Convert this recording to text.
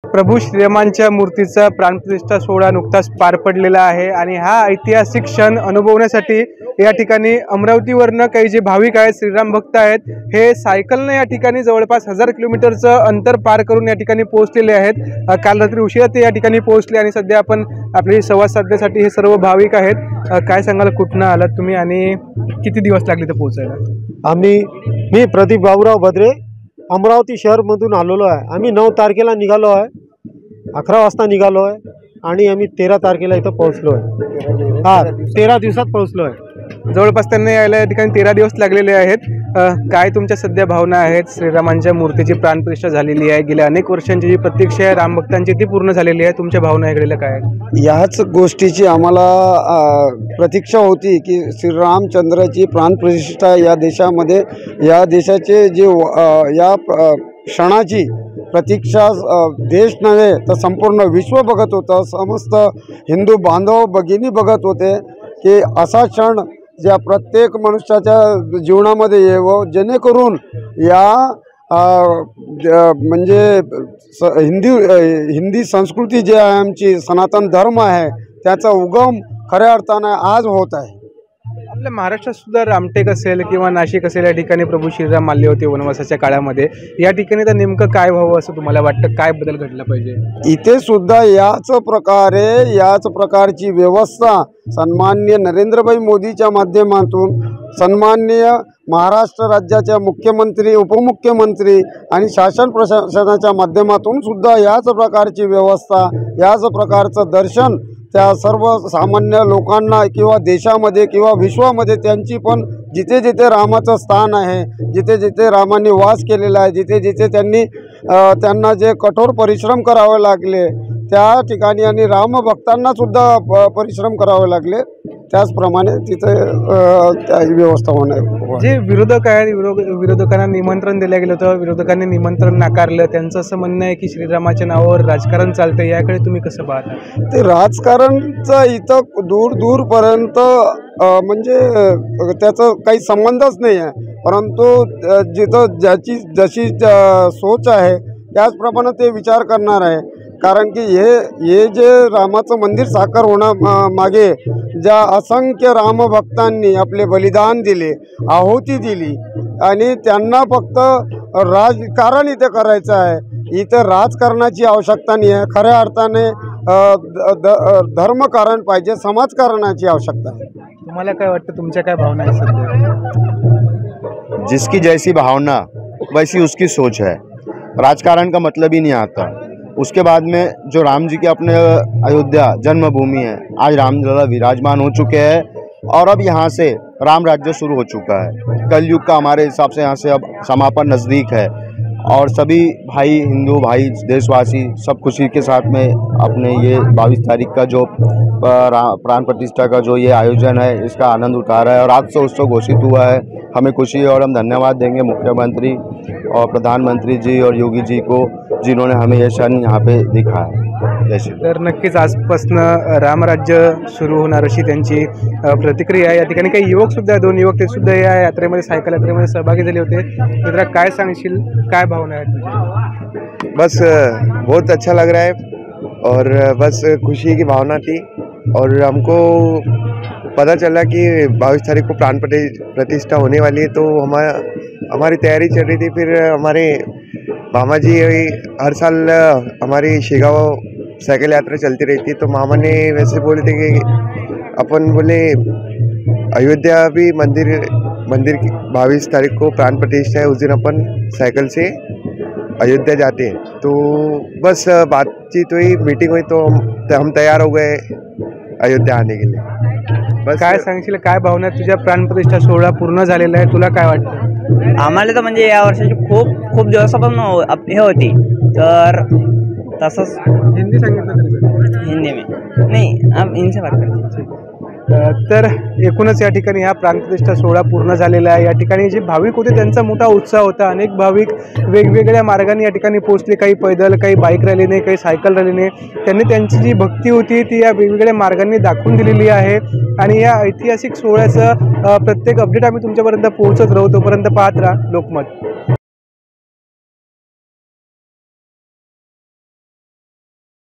प्रभू श्रीरामांच्या मूर्तीचा प्राणप्रतिष्ठा सोहळा नुकताच पार पडलेला आहे आणि हा ऐतिहासिक क्षण अनुभवण्यासाठी या ठिकाणी अमरावतीवरनं काही जे भाविक आहेत, श्रीराम भक्त आहेत, हे सायकलने या ठिकाणी जवळपास 1000 किलोमीटरचं अंतर पार करून या ठिकाणी पोहोचलेले आहेत। काल रात्री उशिरा ते या ठिकाणी पोहोचले आणि सध्या आपण आपली संवाद साधण्यासाठी हे सर्व भाविक आहेत। काय सांगाल, कुठनं आलात तुम्ही आणि किती दिवस लागले ते पोहोचायला? मी प्रदीप बाबूराव भद्रे अमरावती शहरमधून आलेलो आहे। आम्ही 9 तारखेला निघालो आहे, 11 वाजता निघालो आहे आणि आम्ही 13 तारखेला इथं पोहोचलो आहे। 13 दिवसात पोहोचलो आहे। जवळपास त्यांना यायला या ठिकाणी 13 दिवस लागलेले आहेत। काय तुमच्या सध्या भावना आहेत? श्रीरामांच्या मूर्तीची प्राणप्रतिष्ठा झालेली आहे, गेल्या अनेक वर्षांची जी प्रतीक्षा आहे राम भक्तांची ती पूर्ण झालेली आहे। तुमच्या भावना याकडे काय आहेत? याच गोष्टीची आम्हाला प्रतीक्षा होती की श्रीरामचंद्राची प्राणप्रतिष्ठा या देशामध्ये, या देशाचे जे या क्षणाची प्रतीक्षा देश नव्हे तर संपूर्ण विश्व बघत होतं। समस्त हिंदू बांधव भगिनी बघत होते की असा क्षण ज्या प्रत्येक मनुष्याच्या जीवनामध्ये यावं, जेणेकरून या म्हणजे हिंदी संस्कृती जी आहे, आमची सनातन धर्म आहे, त्याचा उगम खऱ्या अर्थाने आज होत आहे। आपल्या महाराष्ट्रात सुद्धा रामटेक असेल किंवा नाशिक असेल, या ठिकाणी प्रभू श्रीराम आले होते वनवासाच्या काळामध्ये। या ठिकाणी तर नेमकं काय व्हावं असं तुम्हाला वाटतं? काय बदल घडला पाहिजे? इथे सुद्धा याच प्रकारची व्यवस्था सन्माननीय नरेंद्रभाई मोदीच्या माध्यमातून, सन्माननीय महाराष्ट्र राज्याच्या मुख्यमंत्री, उपमुख्यमंत्री आणि शासन प्रशासनाच्या माध्यमातून सुद्धा याच प्रकारची व्यवस्था, याच प्रकारचं दर्शन त्या सर्वसामान्य लोकांना किंवा देशामध्ये किंवा विश्वामध्ये त्यांची पण जिथे जिथे रामाचं स्थान आहे, जिथे जिथे रामांनी वास केलेला आहे, जिथे जिथे त्यांना जे कठोर परिश्रम करावे लागले त्या ठिकाणी आणि रामभक्तांनासुद्धा परिश्रम करावे लागले, त्याचप्रमाणे तिथे व्यवस्था होणार। जे विरोधक आहेत, विरोधकांना निमंत्रण दिलं गेलं होतं, विरोधकांनी निमंत्रण नाकारलं। त्यांचं असं म्हणणं आहे की श्रीरामाच्या नावावर राजकारण चालतं, याकडे तुम्ही कसं पाहता? ते राजकारणचं इथं दूरपर्यंत म्हणजे त्याचा काही संबंधच नाही आहे, परंतु जिथं ज्याची जशी सोच आहे त्याचप्रमाणे ते विचार करणार आहे। कारण की हे जे रामाचं मंदिर साकार मागे ज्या असंख्य रामभक्तांनी आपले बलिदान दिले, आहुती दिली आणि त्यांना फक्त राजकारण इथे करायचं आहे। इथे राजकारणाची आवश्यकता नाही आहे, खऱ्या अर्थाने धर्मकारण पाहिजे, समाजकारणाची आवश्यकता आहे। तुम्हाला काय वाटतं? तुमच्या काय भावना आहेत सध्या? जिसकी जैसी भावना वैसी उसकी सोच है। राजकारण का मतलब ही नहीं आता। उसके बाद में जो राम जी के अपने अयोध्या जन्मभूमि है, आज रामलला विराजमान हो चुके हैं और अब यहाँ से राम राज्य शुरू हो चुका है। कलयुग का हमारे हिसाब से यहाँ से अब समापन नज़दीक है और सभी भाई, हिंदू भाई, देशवासी सब खुशी के साथ में अपने ये 22 तारीख का जो प्राण प्रतिष्ठा का जो ये आयोजन है इसका आनंद उठा रहा है और आज से उत्सव घोषित हुआ है। हमें खुशी है और हम धन्यवाद देंगे मुख्यमंत्री और प्रधानमंत्री जी और योगी जी को, जिन्होंने हमें ये क्षण यहाँ पे दिखा है। तर नक्कीच आजपासून रामराज्य सुरू होणार अशी त्यांची प्रतिक्रिया आहे। या ठिकाणी काही युवक सुद्धा, 2 युवक ते सुद्धा या यात्रेमध्ये, सायकल यात्रेमध्ये सहभागी झाले होते। मित्रा, काय सांगशील, काय भावना आहेत तुझी? बस बहुत अच्छा लग रहा है और बस खुशी की भावना थी और हमको पता चला कि 22 तारीख को प्राण प्रतिष्ठा होने वाली है, तो हमारी तैयारी चल रही थी। फिर हमारे मामा जी हर साल हमारी शेगांव साइकिल यात्रा चलती रहती है, तो मामा ने वैसे बोले थे कि अपन बोले अयोध्या भी मंदिर की 22 तारीख को प्राण प्रतिष्ठा है, उस दिन अपन साइकिल से अयोध्या जाते हैं। तो बस बातचीत हुई, मीटिंग हुई, तो हम तैयार हो गए अयोध्या आने के लिए। बस काय सांगशील, काय भावना? तुझ्या प्राणप्रतिष्ठा सोहळा पूर्ण झालेला आहे, तुला काय वाटतं? आम्हाला तर म्हणजे या वर्षाची खूप दिवसापासून हे होती, तर तसंच हिंदी सांगितलं हिंदी में नहीं, आप इनसे बात करते। तर एकूणच या ठिकाणी हा प्राणप्रतिष्ठा सोहळा पूर्ण झालेला आहे। या ठिकाणी जे भाविक होते त्यांचा मोठा उत्साह होता। अनेक भाविक वेगवेगळ्या मार्गाने या ठिकाणी पोहोचले, काही पैदल, काही बाईक रॅलीने, काही सायकल रॅलीने। त्यांनी त्यांची जी भक्ती होती ती या वेगवेगळ्या मार्गांनी दाखवून दिलेली आहे आणि या ऐतिहासिक सोहळ्याचं प्रत्येक अपडेट आम्ही तुमच्यापर्यंत पोहोचत राहू। तोपर्यंत पाहत राहा लोकमत।